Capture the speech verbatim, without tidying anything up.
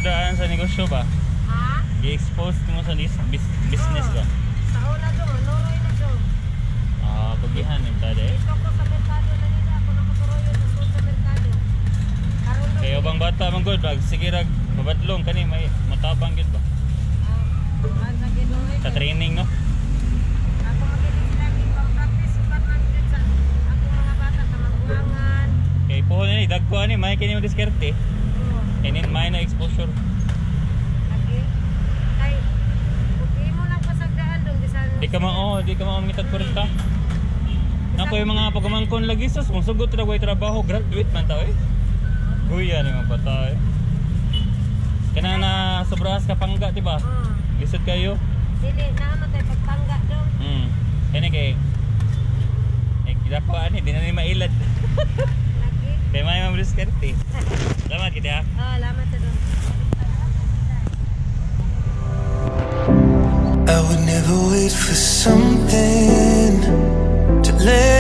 mo daan sa negosyo ba? Ha? I-expose mo sa nis- bis- business ba? Sa una doon, Noroy na doon. Ah, pagihan yung tade. Dito ko sa merkado na nila. Ako nakaturoy yun sa sa merkado. Karoon doon. Kaya bang bata man good bag sige rag mabadlong kani may matabang gid ba? Ah, sa Noroy. Sa training no? Ako magiling lagi pang practice sa pag-hundred sa ako mga bata sa magbuangan. Kay po ni dagko ani may kini mo diskarte. Oo. Inin may na exposure. Lagi. Kay, okay mo lang pasagdaan doon. Bisan, Di ka ma oh, di ka mamangitag kurta. Na po yung mga pagumangkon lagi sa kung sugot ra way trabaho graduate man ta eh. Guya ni mga bata eh. Kana na sobrahas ka pangga di ba? Oo. Lisod kayo. Dili, naman tayo pagpangga doon. Hmm. Kani kay eh kidako ani di na ni mailad. Lagi. Kay may mga diskarte. Salamat kita. Oh, lamat na doon. I would never wait for something to let